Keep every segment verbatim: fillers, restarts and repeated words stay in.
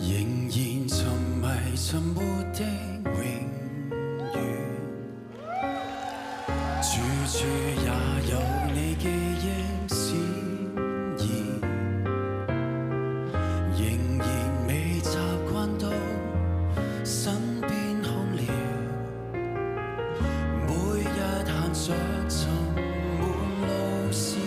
仍然沉迷沉没的永遠，處處也有你記憶閃現，仍然未習慣到身邊空了，每日行着沉悶路線，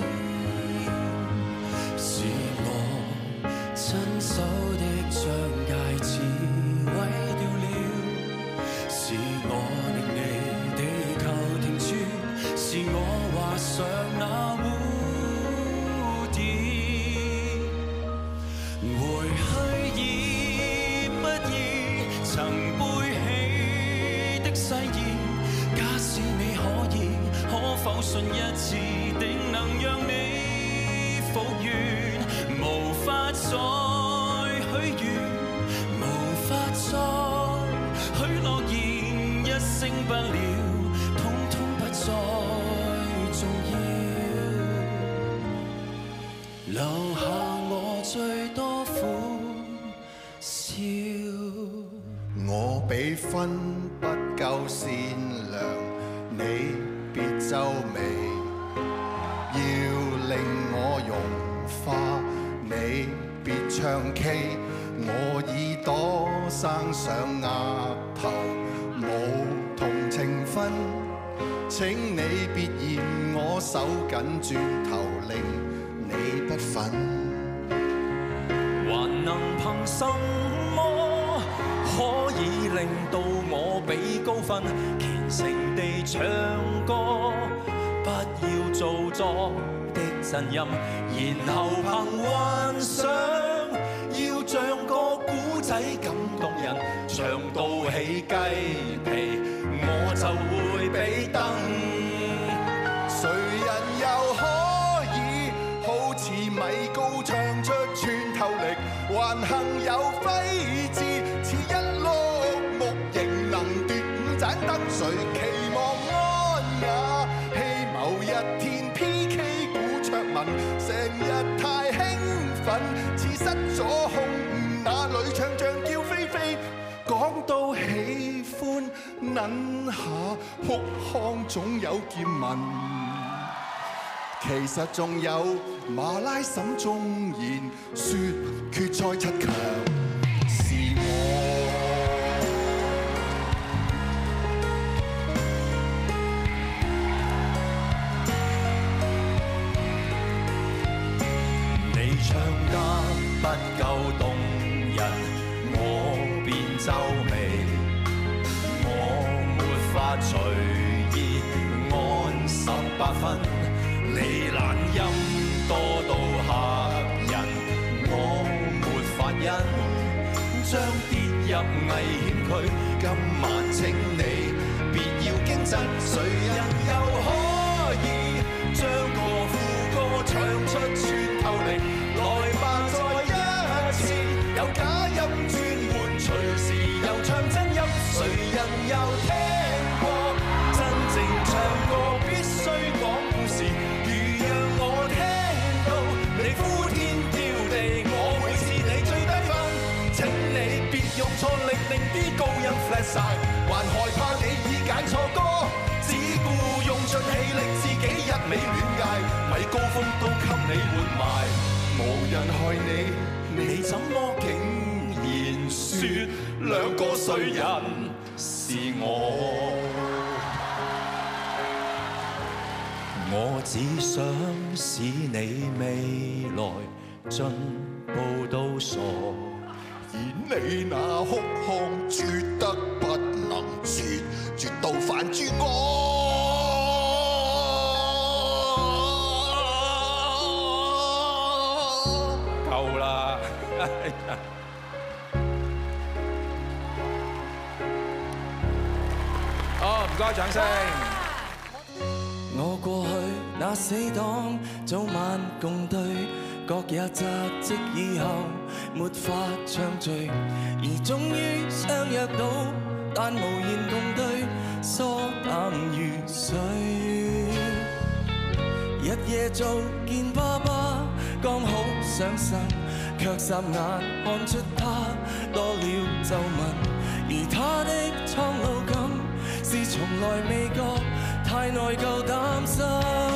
是我親手的將戒指毀掉了，是我令你地球停轉，是我畫上那蝴蝶，回去易不易，曾背起的誓言，假使你可以，可否信一次，定能讓你復原，無法再許願，無法再許諾言，一聲不了，通通不再重要，留下我最多苦笑。 我比分不夠善良，你別皺眉，要令我融化，你別唱 K， 我耳朵生上額頭，冇同情分，請你別嫌我手緊轉頭，令你不忿， 還能憑什麼可以令到我比高分？虔誠地唱歌，不要做作的陣音，然後憑幻想，要像個古仔咁動人，唱到起雞皮，我就會俾燈。 誰人又可以好似米高唱出穿透力，還幸有揮之，似一碌木仍能奪五盞燈。誰期望安雅，希某一天 P K 古卓文，成日太興奮，似失咗控，那裏唱像叫飛飛。講到喜歡，撚下哭腔總有劍紋。其實仲有馬拉審中言，說決賽七強是我。 你唱得不夠動人，我便皺眉，我沒法隨意按十八分。你懶音多到嚇人，我沒法忍，將跌入危險區。今晚請你別要驚震，誰人又可以將個副歌唱出穿透力？來吧，再一次，有假音轉換，隨時又唱真音。誰人又聽過真正唱歌必須講故事？用錯力令啲高音 flat 晒，還害怕你已揀錯歌，只顧用盡氣力自己一味亂嗌，咪高峰都給你活埋，無人害你，你怎麼竟然說兩個衰人是我？我只想使你未來進步到傻。 而你那哭腔絕得不能絕，絕到反諸我。 夠啦！好，唔該，掌聲。 我過去那死黨，早晚共對，各也扎職以後沒法暢聚，而終於相約到，但無言共對，疏淡如水。日夜做見爸爸，剛好上神， 卻霎眼看出他多了皺紋，而他的蒼老感是從來未覺，太內疚擔心，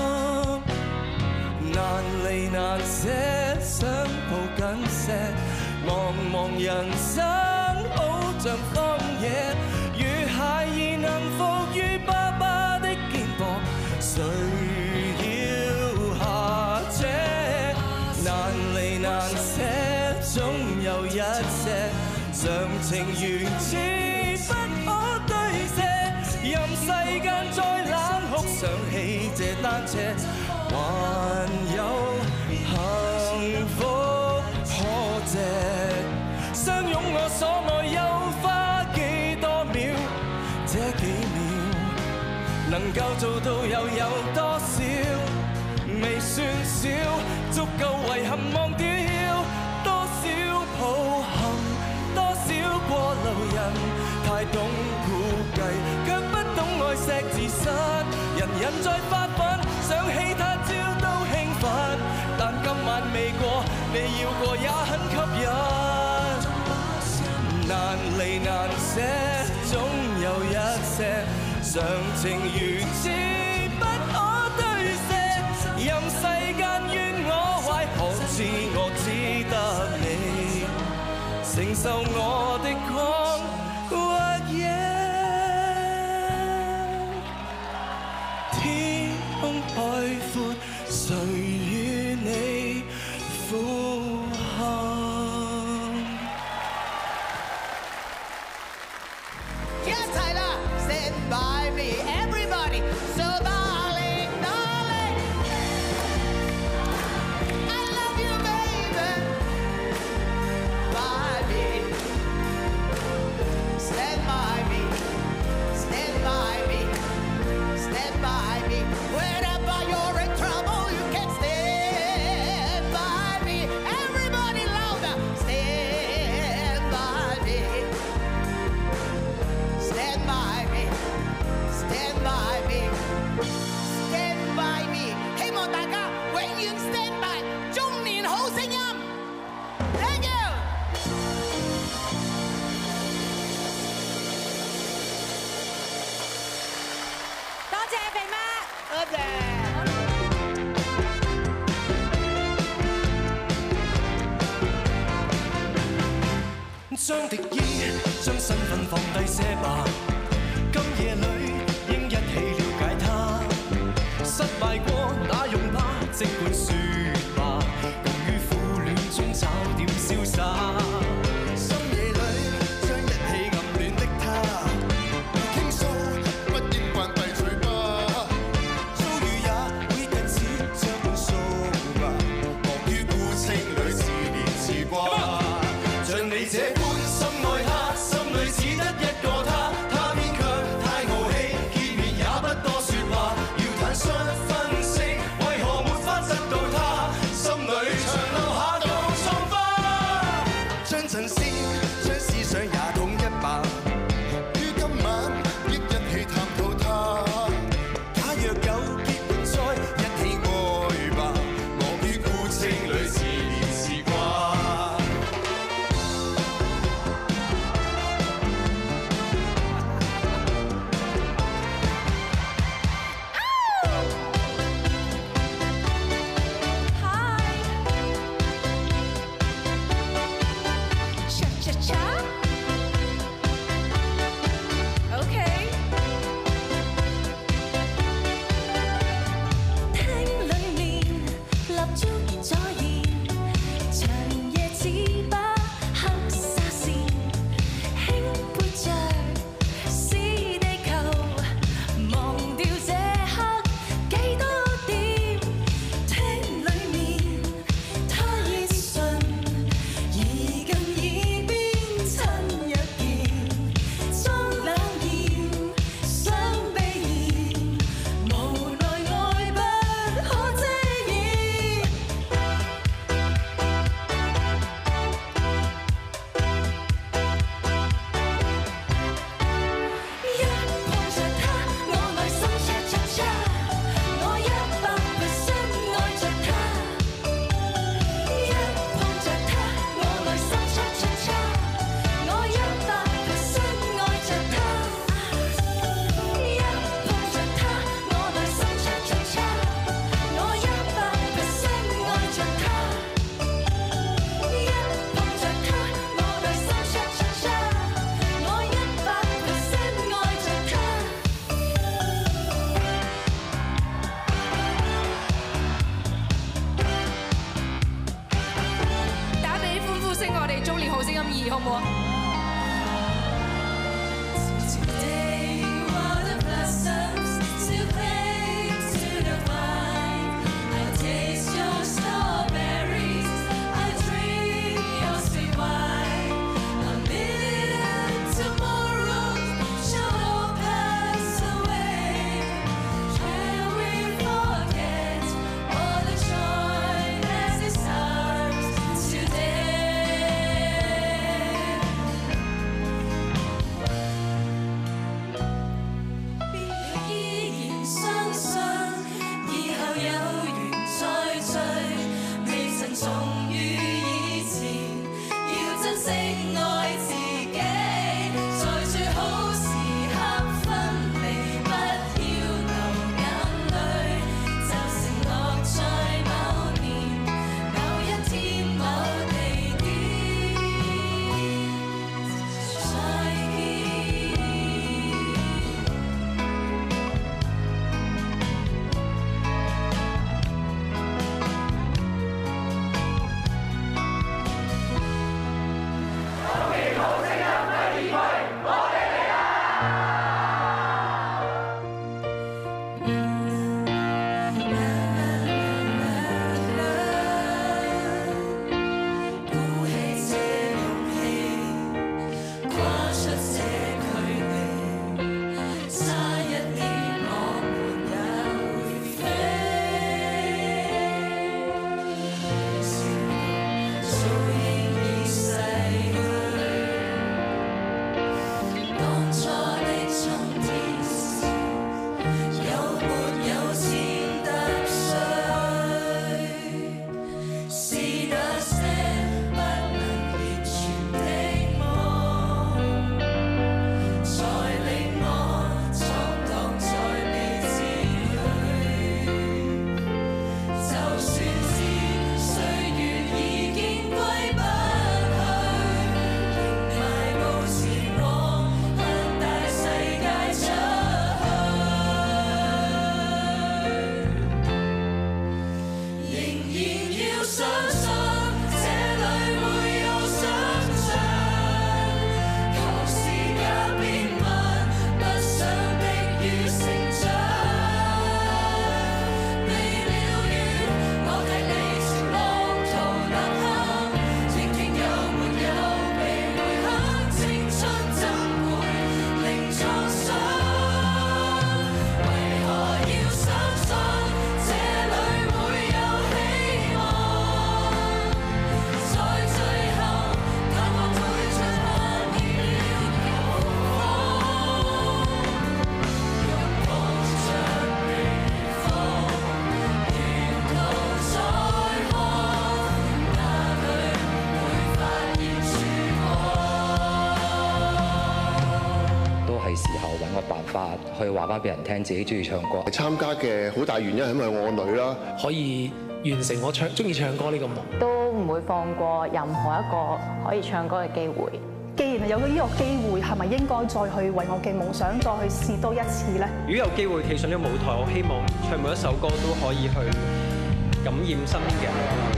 難離難捨，想抱緊些，茫茫人生好像荒野，如孩兒能伏於爸爸的肩膊，誰要下這難離難捨，總有一些常情原似不可堆捨，任世間再冷酷，想起這單車，還有幸福可借。相擁我所愛又花幾多秒？這幾秒能夠做到又有多少？未算少，足夠遺憾忘掉多少抱憾，多少過路人，太懂估計，卻不懂愛惜自身。人人在發奮，想起他朝都興奮，但今晚未過，你要過也很吸引。難離難捨，總有一些常情如此不可堆捨，任世間怨我壞，何知我只得你承受我的狂或野。天空海闊，誰與你俯瞰？ 一齊啦 ，Stand by me, everybody, so darling, darling, I love you, baby, by me, stand by me, stand by me, stand by me, whenever you're in trouble, you can stand by me, everybody louder, stand by me, stand by me, stand by me, stand by me， 希望大家永遠 stand by 中年好聲音 ，Thank you。多謝肥媽，多謝。 將敵意，將身份放低些吧。今夜裏應一起了解他。失敗過那用吧，即管説吧，共於苦戀中找點瀟灑。 深夜裏將一起暗戀的他，要傾訴不應關閉嘴巴。 遭遇也會因此將本數吧， 忙於孤清裏自憐自掛。 像你這般深愛他，心裏只得一個他，他偏卻太傲氣，見面也不多説話，要坦率分析，為何沒法得到他？ 聲我哋中年好聲音二，好唔好啊？ 去話翻俾人聽自己中意唱歌。 參加嘅好大原因係因為我個女啦， 可以完成我唱中意唱歌呢個夢， 都唔會放過任何一個可以唱歌嘅機會。 既然有咗呢個機會，係咪應該再去為我嘅夢想再去試多一次呢？ 如果有機會企上呢個舞台，我希望唱每一首歌都可以去感染身邊嘅人。